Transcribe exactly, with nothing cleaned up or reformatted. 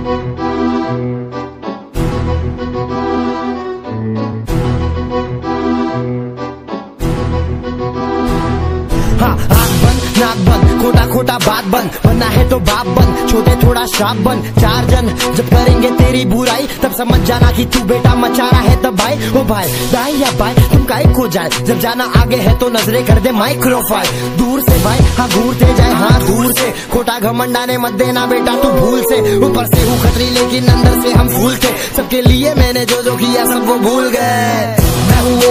हाँ, आँख बंद नाक बंद खोटा खोटा बात बंद, बनना है तो बाप बन, छोटे थोड़ा श्राप बन। चार जन जब करेंगे तेरी बुराई तब समझ जाना कि तू बेटा मचा रहा है तब भाई। ओ भाई दाई या भाई तुम काहे खो जाए, जब जाना आगे है तो नजरे कर दे माइक्रोफाइल। दूर से भाई हाँ घूरते जाए हाँ दूर से, खोटा घमंड आने मत देना बेटा तू भूल से। ऊपर से हूँ खतरी लेकिन अंदर से हम फूल थे, सबके लिए मैंने जो जो किया सब वो भूल गए। मैं हूँ